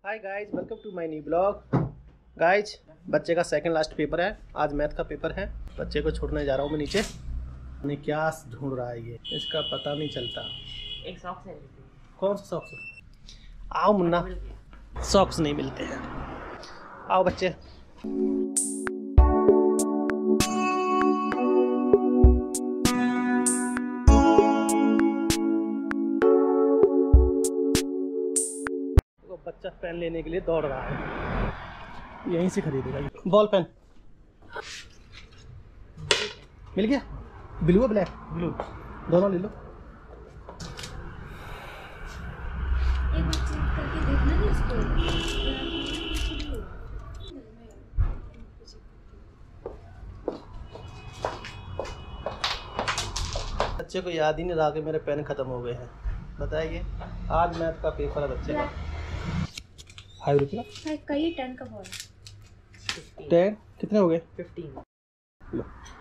Hi guys, welcome to my new blog. Guys, बच्चे का second last paper है, आज मैथ का पेपर है। बच्चे को छोड़ने जा रहा हूँ मैं नीचे। नहीं क्या ढूंढ रहा है ये, इसका पता नहीं चलता। एक सॉक्स है। कौन सा सॉक्स? आओ मुन्ना, सॉक्स नहीं मिलते हैं। आओ बच्चे। बच्चा पेन लेने के लिए दौड़ रहा है, यहीं से खरीदेगा। बॉल पेन मिल गया, ब्लू है ब्लैक? ब्लू, दोनों ले लो। एक बार चेक करके देखना ना इसको। बच्चे को याद ही नहीं रहा कि मेरे पेन खत्म हो गए हैं। बताइए, आज मैथ का पेपर है बच्चे का। 5 रुपये का कई 10 का बॉल है। 10 कितने हो गए? 15। लो,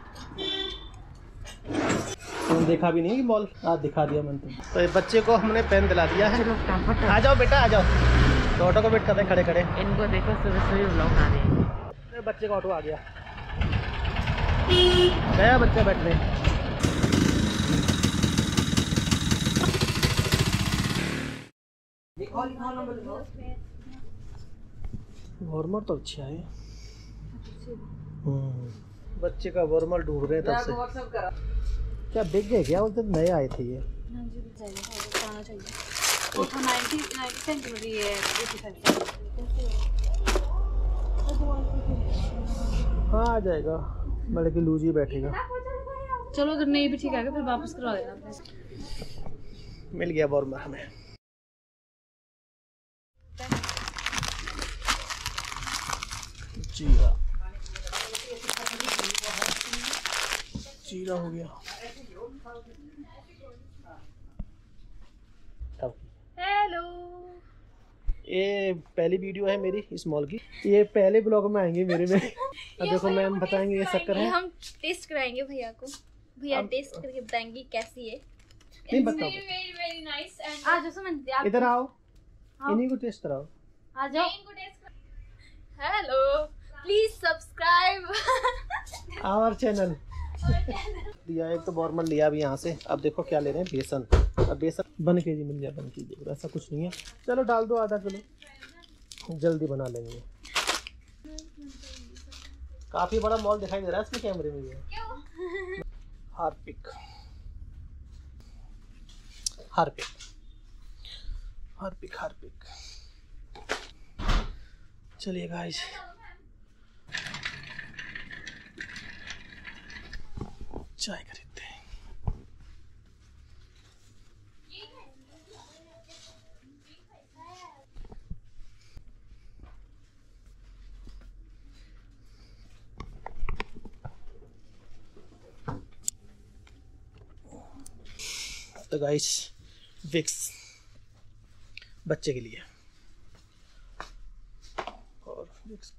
तुम देखा भी नहीं कि बॉल आज दिखा दिया मैंने तुम। तो बच्चे को हमने पेन दिला दिया है। आ जाओ बेटा, आ जाओ। तो ऑटो को वेट कर रहे हैं खड़े खड़े। इनको देखो, सुबह सुबह व्लॉग बना रहे हैं। बच्चे का ऑटो आ गया, गया बच्चा बैठने। वार्मर तो अच्छा है। बच्चे का वार्मर ढूंढ रहे हैं तब से। क्या बिक गए क्या? उस दिन नए आए थे ये। हाँ आ जाएगा, बड़े की लूज ही बैठेगा। चलो अगर नहीं भी ठीक आएगा फिर वापस करवा देना। मिल गया वार्मर हमें। जीरा जीरा हो गया। हेलो, ये पहली वीडियो है मेरी इस मॉल की। ये पहले ब्लॉग में आएंगे मेरे में। अब देखो मैम बताएंगे ये शक्कर है। हम टेस्ट कराएंगे भैया को। भैया टेस्ट करके बताएंगे कैसी है। नहीं बताओ। Very nice. एंड आ जाओ सुमन, इधर आओ, इन्हीं को टेस्ट कराओ। आ जाओ। Hello, please subscribe our channel. लिया एक तो वार्मर लिया भी यहाँ से। अब देखो क्या ले रहे हैं, बेसन। अब बेसन 1 kg मिल जाए, 1 kg, ऐसा कुछ नहीं है। चलो डाल दो आधा किलो, जल्दी बना लेंगे। काफी बड़ा मॉल दिखाई दे रहा है इसमें कैमरे में। ये हार्पिक हार्पिक हार्पिक हार्पिक। चलिए गाइस, चाय खरीदते हैं। तो गाइस, विक्स बच्चे के लिए और विक्स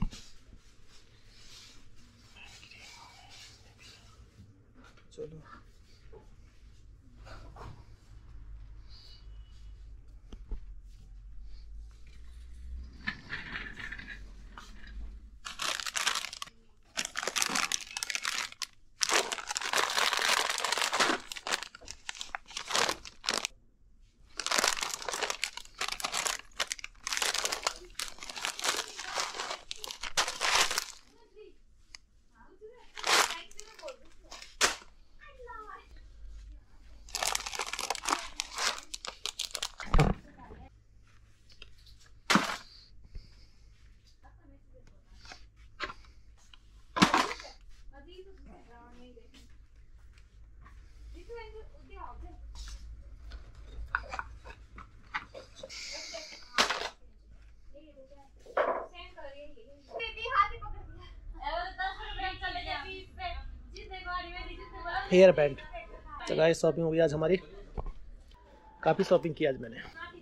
चलो। Hair band. तो गाइस, शॉपिंग हो गई आज हमारी। काफ़ी शॉपिंग की आज मैंने।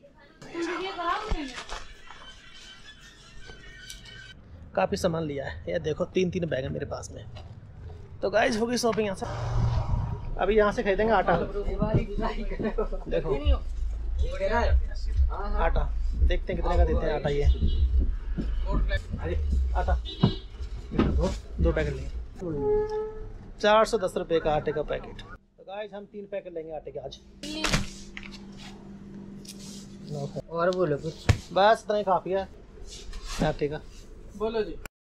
काफ़ी सामान लिया है। ये देखो 3 बैग है मेरे पास में। तो गाइस, हो गई शॉपिंग यहाँ से। अभी यहाँ से खरीदेंगे आटा। देखो आटा देखते हैं कितने का देते हैं आटा ये। अरे आटा दो पैकेट लेंगे। 410 रुपये का आटे का पैकेट। तो गाइस हम 3 पैकेट लेंगे आटे के आज। और बोलो कुछ। बस इतना ही काफ़ी है आटे का। बोलो जी।